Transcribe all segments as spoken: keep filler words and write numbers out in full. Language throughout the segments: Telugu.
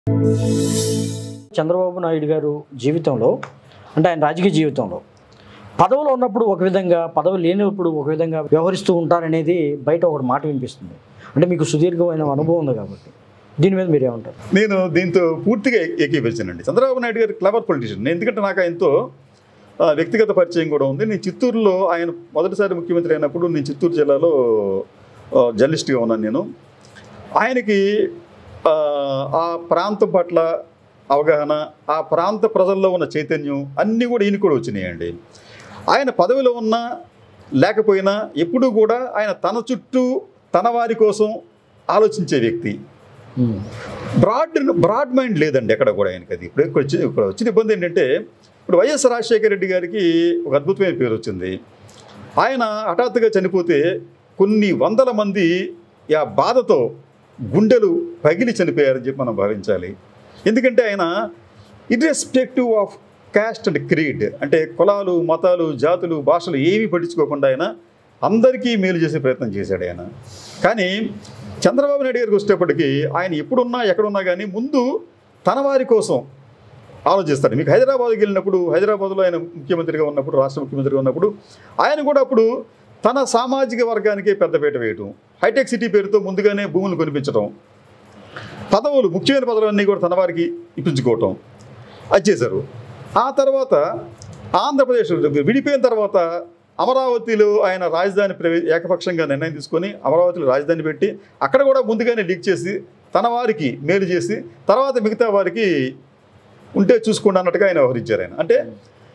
చంద్రబాబు నాయుడు గారు జీవితంలో అంటే ఆయన రాజకీయ జీవితంలో పదవిలో ఉన్నప్పుడు ఒక విధంగా పదవి లేనప్పుడు ఒక విధంగా వ్యవహరిస్తూ ఉంటారనేది బయట ఒక మాట వినిపిస్తుంది. అంటే మీకు సుదీర్ఘమైన అనుభవం ఉంది కాబట్టి దీని మీద మీరేమంటారు? నేను దీంతో పూర్తిగా ఏకీభవించానండి. చంద్రబాబు నాయుడు గారు క్లవర్ పొలిటీషియన్. నేను ఎందుకంటే నాకు ఆయనతో వ్యక్తిగత పరిచయం కూడా ఉంది. నేను చిత్తూరులో ఆయన మొదటిసారి ముఖ్యమంత్రి అయినప్పుడు నేను చిత్తూరు జిల్లాలో జర్నలిస్ట్గా ఉన్నాను. నేను ఆయనకి ఆ ప్రాంతం పట్ల అవగాహన, ఆ ప్రాంత ప్రజల్లో ఉన్న చైతన్యం అన్నీ కూడా ఈయన కూడా వచ్చినాయండి. ఆయన పదవిలో ఉన్నా లేకపోయినా ఎప్పుడూ కూడా ఆయన తన చుట్టూ తన వారి కోసం ఆలోచించే వ్యక్తి. బ్రాడ్ బ్రాడ్ మైండ్ లేదండి ఎక్కడ కూడా ఆయనకి. అది ఇప్పుడు వచ్చి ఇప్పుడు వచ్చిన ఇబ్బంది ఏంటంటే, ఇప్పుడు వైఎస్ రాజశేఖర రెడ్డి గారికి ఒక అద్భుతమైన పేరు వచ్చింది. ఆయన హఠాత్తుగా చనిపోతే కొన్ని వందల మంది ఆ బాధతో గుండెలు పగిలి చనిపోయారని చెప్పి మనం భావించాలి. ఎందుకంటే ఆయన irrespective of caste and creed, అంటే కులాలు, మతాలు, జాతులు, భాషలు ఏమీ పట్టించుకోకుండా ఆయన అందరికీ మేలు చేసే ప్రయత్నం చేశాడు ఆయన. కానీ చంద్రబాబు నాయుడు గారికి వచ్చేటప్పటికీ ఆయన ఎప్పుడున్నా ఎక్కడున్నా కానీ ముందు తన వారి కోసం ఆలోచిస్తాడు. మీకు హైదరాబాద్కి వెళ్ళినప్పుడు, హైదరాబాద్లో ఆయన ముఖ్యమంత్రిగా ఉన్నప్పుడు, రాష్ట్ర ముఖ్యమంత్రిగా ఉన్నప్పుడు ఆయన కూడా అప్పుడు తన సామాజిక వర్గానికే పెద్దపీట వేయటం, హైటెక్ సిటీ పేరుతో ముందుగానే భూములు కొనిపించడం, పదవులు, ముఖ్యమైన పదవులన్నీ కూడా తన వారికి ఇప్పించుకోవటం అది చేశారు. ఆ తర్వాత ఆంధ్రప్రదేశ్ విడిపోయిన తర్వాత అమరావతిలో ఆయన రాజధాని ప్రవే ఏకపక్షంగా నిర్ణయం తీసుకొని అమరావతిలో రాజధాని పెట్టి అక్కడ కూడా ముందుగానే లీక్ చేసి తన వారికి మేలు చేసి తర్వాత మిగతా వారికి ఉంటే చూసుకోండి అన్నట్టుగా ఆయన వ్యవహరించారు. ఆయన అంటే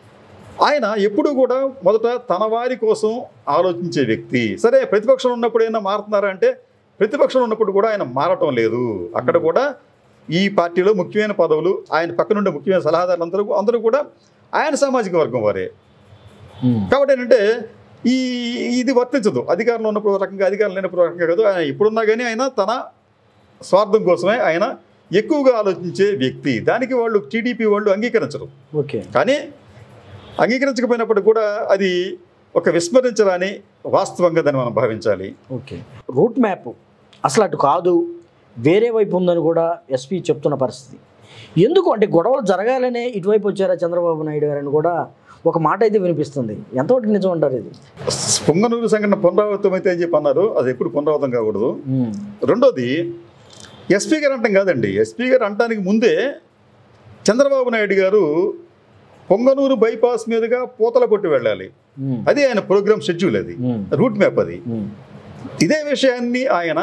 ఆయన ఎప్పుడూ కూడా మొదట తన వారి కోసం ఆలోచించే వ్యక్తి. సరే, ప్రతిపక్షం ఉన్నప్పుడైనా మారుతున్నారా అంటే ప్రతిపక్షం ఉన్నప్పుడు కూడా ఆయన మారటం లేదు. అక్కడ కూడా ఈ పార్టీలో ముఖ్యమైన పదవులు, ఆయన పక్కనుండే ముఖ్యమైన సలహాదారులు అందరూ అందరూ కూడా ఆయన సామాజిక వర్గం వారే. కాబట్టి ఏంటంటే ఈ ఇది వర్తించదు. అధికారంలో ఉన్నప్పుడు రకంగా, అధికారం లేనప్పుడు రకంగా కాదు. ఆయన ఎప్పుడున్నా కానీ ఆయన తన స్వార్థం కోసమే ఆయన ఎక్కువగా ఆలోచించే వ్యక్తి. దానికి వాళ్ళు టీడీపీ వాళ్ళు అంగీకరించరు. ఓకే, కానీ అంగీకరించకపోయినప్పుడు కూడా అది ఒక విస్మరించరాని వాస్తవంగా దాన్ని మనం భావించాలి. ఓకే, రూట్ మ్యాప్ అసలు అటు కాదు, వేరే వైపు ఉందని కూడా ఎస్పీ చెప్తున్న పరిస్థితి. ఎందుకు అంటే గొడవలు జరగాలనే ఇటువైపు వచ్చారా చంద్రబాబు నాయుడు గారని కూడా ఒక మాట అయితే వినిపిస్తుంది. ఎంతవరకు నిజం అంటారు ఇది? పొంగనూరు సంఘటన పునరావృతం అయితే అని చెప్పి అన్నారు. అది ఎప్పుడు పునరావృతం కాకూడదు. రెండోది, ఎస్పీ గారు అంటాం కాదండి. ఎస్పీ గారు అంటానికి ముందే చంద్రబాబు నాయుడు గారు పొంగనూరు బైపాస్ మీదుగా పూతల కొట్టి వెళ్ళాలి. అది ఆయన ప్రోగ్రామ్ షెడ్యూల్, అది రూట్ మ్యాప్. అది ఇదే విషయాన్ని ఆయన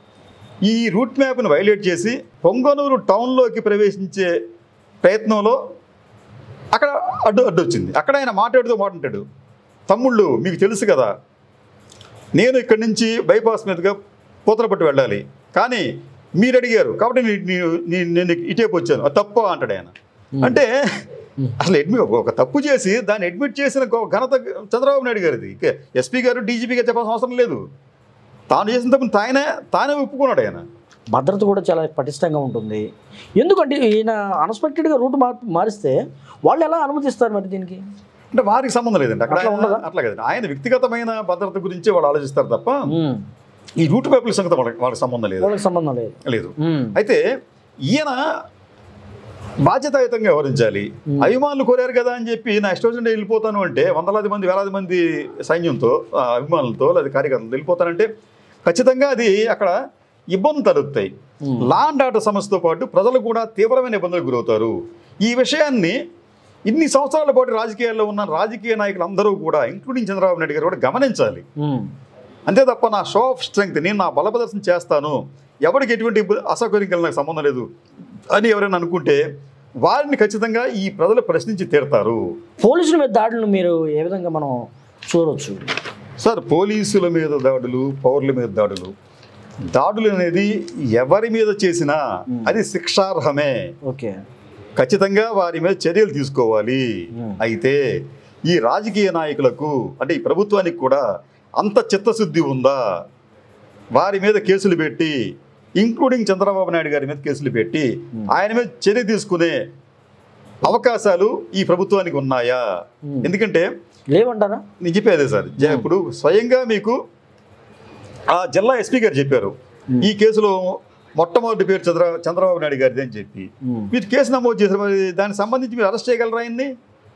ఈ రూట్ మ్యాప్ను వైలేట్ చేసి పొంగనూరు టౌన్లోకి ప్రవేశించే ప్రయత్నంలో అక్కడ అడ్డు అడ్డు వచ్చింది. అక్కడ ఆయన మాట్లాడుతూ మాట్లాడాడు, తమ్ముళ్ళు మీకు తెలుసు కదా, నేను ఇక్కడి నుంచి బైపాస్ మీదుగా పూతల పట్టు వెళ్ళాలి, కానీ మీరు అడిగారు కాబట్టి నేను ఇటేపు వచ్చాను, అది తప్పు అంటాడు ఆయన. అంటే అసలు అడ్మిట్ ఒక తప్పు చేసి దాన్ని అడ్మిట్ చేసిన ఘనత చంద్రబాబు నాయుడు గారిది. ఎస్పీ గారు డీజీపీగా చెప్పాల్సిన అవసరం లేదు. తాను చేసిన తప్పు తానే తానే ఒప్పుకున్నాడు ఆయన. భద్రత కూడా చాలా పటిష్టంగా ఉంటుంది. ఎందుకంటే ఈయన అన్ఎక్స్పెక్టెడ్గా రూట్ మారిస్తే వాళ్ళు ఎలా అనుమతిస్తారు మరి దీనికి? అంటే వారికి సంబంధం లేదండి అక్కడ. అట్లా కదండి, ఆయన వ్యక్తిగతమైన భద్రత గురించి వాళ్ళు ఆలోచిస్తారు తప్ప ఈ రూట్ మ్యాప్ల సంగతి వాళ్ళకి వాళ్ళకి సంబంధం లేదు. వాళ్ళకి సంబంధం లేదు లేదు అయితే ఈయన బాధ్యతాయుతంగా వ్యవహరించాలి. అభిమానులు కోరారు కదా అని చెప్పి నా ఇష్టం వెళ్ళిపోతాను అంటే వందలాది మంది వేలాది మంది సైన్యంతో, అభిమానులతో లేదా కార్యకర్తలతో వెళ్ళిపోతానంటే ఖచ్చితంగా అది అక్కడ ఇబ్బందులు తలెత్తాయి. లా అండ్ ఆర్డర్ సమస్యతో పాటు ప్రజలు కూడా తీవ్రమైన ఇబ్బందులకు గురవుతారు. ఈ విషయాన్ని ఇన్ని సంవత్సరాల పాటు రాజకీయాల్లో ఉన్న రాజకీయ నాయకులు అందరూ కూడా, ఇంక్లూడింగ్ చంద్రబాబు నాయుడు గారు కూడా గమనించాలి. అంతే తప్ప నా షో ఆఫ్ స్ట్రెంగ్త్, నేను నా బల ప్రదర్శన చేస్తాను, ఎవరికి ఎటువంటి అసౌకర్యం కలిగిన నాకు సంబంధం లేదు అని ఎవరైనా అనుకుంటే వారిని ఖచ్చితంగా ఈ ప్రజలు ప్రశ్నించి తీరుతారు. పోలీసుల మీద దాడులు మీరు ఏ విధంగా మనం చూడవచ్చు సార్? పోలీసుల మీద దాడులు, పౌరుల మీద దాడులు దాడులు అనేది ఎవరి మీద చేసినా అది శిక్షార్హమే. ఓకే, ఖచ్చితంగా వారి మీద చర్యలు తీసుకోవాలి. అయితే ఈ రాజకీయ నాయకులకు అంటే ఈ ప్రభుత్వానికి కూడా అంత చిత్తశుద్ధి ఉందా? వారి మీద కేసులు పెట్టి, ఇంక్లూడింగ్ చంద్రబాబు నాయుడు గారి మీద కేసులు పెట్టి ఆయన మీద చర్య తీసుకునే అవకాశాలు ఈ ప్రభుత్వానికి ఉన్నాయా? ఎందుకంటే లేవంటారా? నేను చెప్పేదే సార్, ఇప్పుడు స్వయంగా మీకు ఆ జిల్లా ఎస్పీ గారు చెప్పారు, ఈ కేసులో మొట్టమొదటి పేరు చంద్ర చంద్రబాబు నాయుడు గారిది అని చెప్పి మీరు కేసు నమోదు చేశారు. మరి దానికి సంబంధించి మీరు అరెస్ట్ చేయగలరా ఆయన్ని?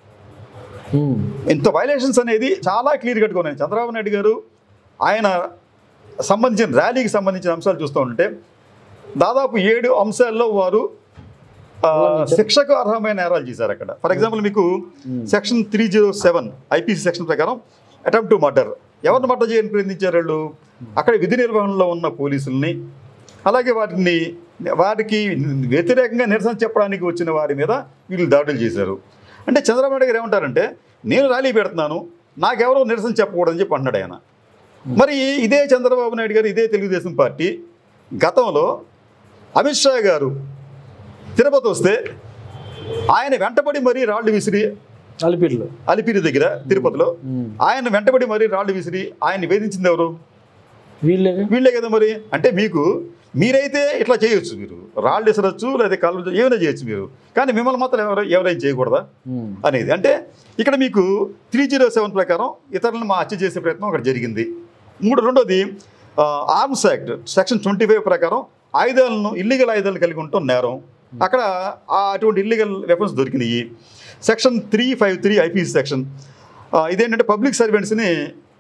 ఇంత వైలేషన్స్ అనేది చాలా క్లియర్ కట్గా ఉన్నాయి. చంద్రబాబు నాయుడు గారు ఆయన సంబంధించిన ర్యాలీకి సంబంధించిన అంశాలు చూస్తూ ఉంటే దాదాపు ఏడు అంశాల్లో వారు శిక్షకు అర్హమైన నేరాలు చేశారు అక్కడ. ఫర్ ఎగ్జాంపుల్ మీకు section three zero seven IPC section ప్రకారం అటెంప్ట్ టు మర్డర్, ఎవరిని మర్డర్ చేయని ప్రయత్నించారు వాళ్ళు? అక్కడ విధి నిర్వహణలో ఉన్న పోలీసుల్ని, అలాగే వాటిని వారికి వ్యతిరేకంగా నిరసన చెప్పడానికి వచ్చిన వారి మీద వీళ్ళు దాడులు చేశారు. అంటే చంద్రబాబు నాయుడు గారు ఏమంటారంటే నేను ర్యాలీ పెడుతున్నాను, నాకెవరో నిరసన చెప్పకూడదని చెప్పి అన్నాడు ఆయన. మరి ఇదే చంద్రబాబు నాయుడు గారు, ఇదే తెలుగుదేశం పార్టీ గతంలో అమిత్ షా గారు తిరుపతి వస్తే ఆయన వెంటబడి మరీ రాళ్ళు విసిరి, అలిపిరిలో అలిపిరి దగ్గర తిరుపతిలో ఆయన వెంటబడి మరీ రాళ్ళు విసిరి ఆయన వేధించింది ఎవరు? వీళ్ళే వీళ్ళే కదా. మరి అంటే మీకు మీరైతే ఇట్లా చేయొచ్చు, మీరు రాళ్ళు విసరచ్చు లేదా కళ్ళు ఏమైనా చేయొచ్చు మీరు, కానీ మిమ్మల్ని మాత్రం ఎవరు ఎవరైనా చేయకూడదా అనేది. అంటే ఇక్కడ మీకు త్రీ జీరో సెవెన్ ప్రకారం ఇతరులను మా హత్య చేసే ప్రయత్నం అక్కడ జరిగింది. మూడు రెండోది arms act section twenty five ప్రకారం ఆయుధాలను ఇల్లీగల్ ఆయుధాలు కలిగి ఉండటం నేరం. అక్కడ అటువంటి ఇల్లీగల్ వెపన్స్ దొరికినాయి. Section three five three IPC section ఇదేంటంటే పబ్లిక్ సర్వెంట్స్ని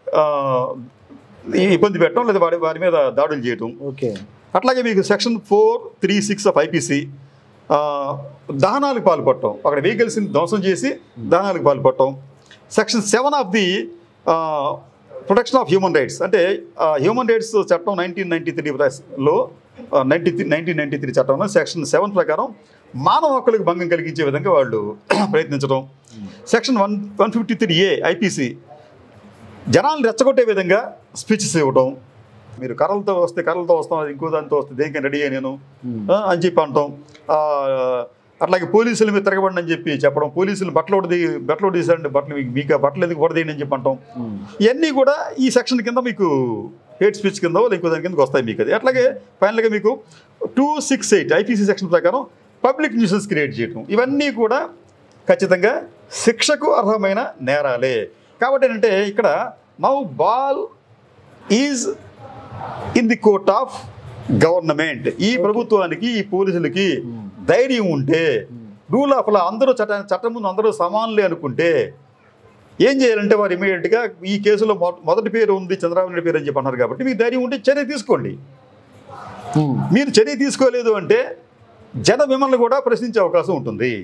ఇబ్బంది పెట్టడం లేదా వారి వారి మీద దాడులు చేయటం. ఓకే. అట్లాగే మీకు section four three six of IPC దహనాలకు పాల్పడటం, అక్కడ వెహికల్స్ని ధ్వంసం చేసి దహనాలకు పాల్పడటం. Section seven of the protection of human rights, అంటే హ్యూమన్ రైట్స్ చట్టం నైన్టీన్ నైన్టీ త్రీలో ninety three nineteen ninety three చట్టంలో సెక్షన్ సెవెన్ ప్రకారం మానవ హక్కులకు భంగం కలిగించే విధంగా వాళ్ళు ప్రయత్నించడం. Section one one fifty three A IPC జనాలను రెచ్చగొట్టే విధంగా స్పీచెస్ ఇవ్వటం. మీరు కర్రలతో వస్తే కర్రలతో వస్తాం, ఇంకో దాంతో వస్తే దేనికైనా రెడీ అయ్యా నేను అని చెప్పి అంటాం. అట్లాగే పోలీసుల మీద తిరగబడి అని చెప్పి చెప్పడం, పోలీసులు బట్టలు ఒకటి బట్టలు తీసారంటే బట్టలు మీకు ఆ బట్టలు ఎందుకు కొడదేయండి అని చెప్పి అంటాం. ఇవన్నీ కూడా ఈ సెక్షన్ కింద మీకు హేట్ స్పీచ్ కింద ఇంకో దాని కిందకి వస్తాయి మీకు అది. అట్లాగే ఫైనల్గా మీకు two six eight IPC section ప్రకారం పబ్లిక్ న్యూసెన్స్ క్రియేట్ చేయడం, ఇవన్నీ కూడా ఖచ్చితంగా శిక్షకు అర్హమైన నేరాలే. కాబట్టి ఏంటంటే ఇక్కడ now ball is in the court of government. ఈ ప్రభుత్వానికి ఈ పోలీసులకి ధైర్యం ఉంటే, రూల్ ఆఫ్ లా అందరూ చట్ట చట్టం ముందు అందరూ సమానులే అనుకుంటే ఏం చేయాలంటే వారు ఇమీడియట్గా ఈ కేసులో మొదటి పేరు ఉంది చంద్రబాబు నాయుడు పేరు అని చెప్పి అన్నారు కాబట్టి మీకు ధైర్యం ఉంటే చర్య తీసుకోండి. మీరు చర్య తీసుకోలేదు అంటే జన విమర్శలు కూడా ప్రశ్నించే అవకాశం ఉంటుంది.